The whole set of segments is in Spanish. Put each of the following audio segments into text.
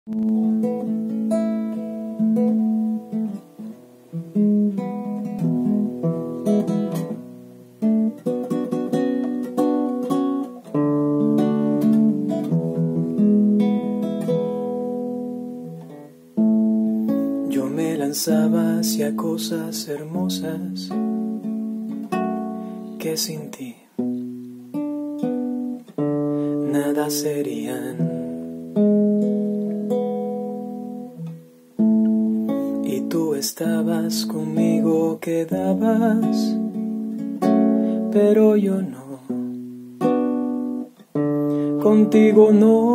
Yo me lanzaba hacia cosas hermosas que sin ti nada serían. Y tú estabas conmigo, quedabas, pero yo no. Contigo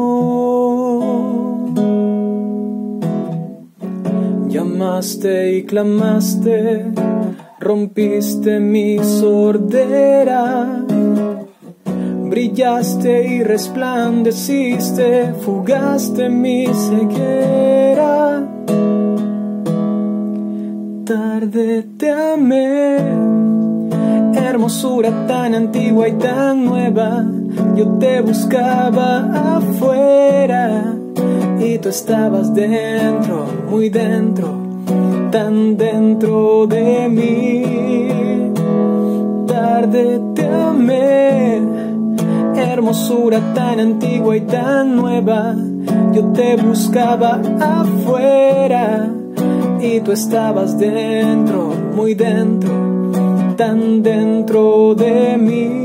no. Llamaste y clamaste, rompiste mi sordera. Brillaste y resplandeciste, fugaste mi ceguera. Tarde te amé, hermosura tan antigua y tan nueva. Yo te buscaba afuera y tú estabas dentro, muy dentro, tan dentro de mí. Tarde te amé, hermosura tan antigua y tan nueva. Yo te buscaba afuera y tú estabas dentro, muy dentro, tan dentro de mí.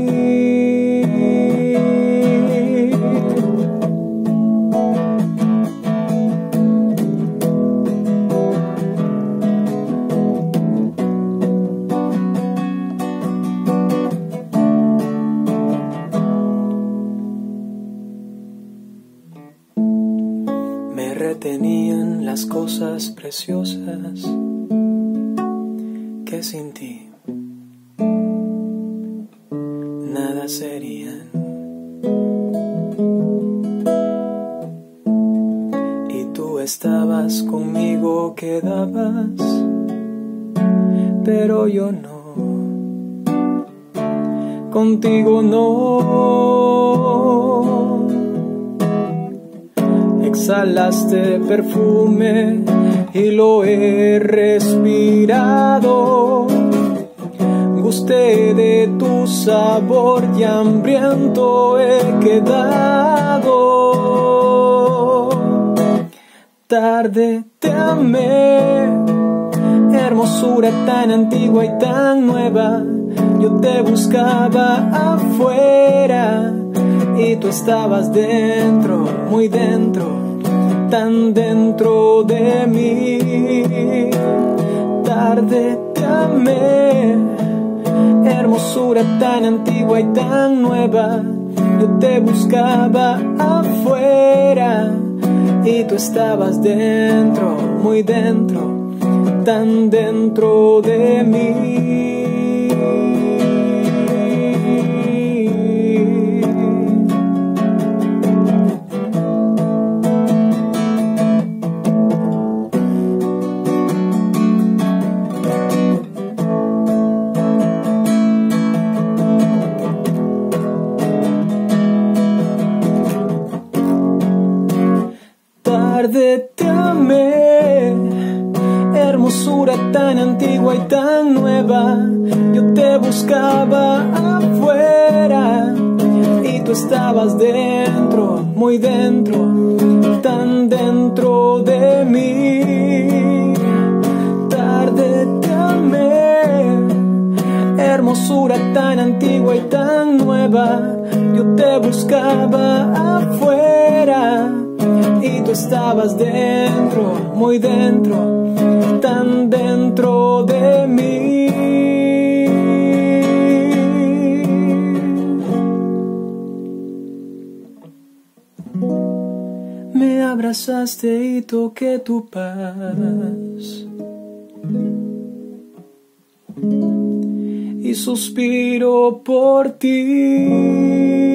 Me retenían las cosas preciosas que sin ti nada serían. Y tú estabas conmigo, quedabas, pero yo no. Contigo no. Exhalaste perfume y lo he respirado. Gusté de tu sabor y hambriento he quedado. Tarde te amé, hermosura tan antigua y tan nueva. Yo te buscaba afuera y tú estabas dentro, muy dentro, tan dentro de mí. Tarde te amé, hermosura tan antigua y tan nueva. Yo te buscaba afuera y tú estabas dentro, muy dentro, tan dentro de mí. Tarde te amé, hermosura tan antigua y tan nueva. Yo te buscaba afuera y tú estabas dentro, muy dentro, tan dentro de mí. Tarde te amé, hermosura tan antigua y tan nueva. Yo te buscaba afuera y tú estabas dentro, muy dentro, tan dentro de mí. Me abrazaste y toqué tu paz y suspiro por ti.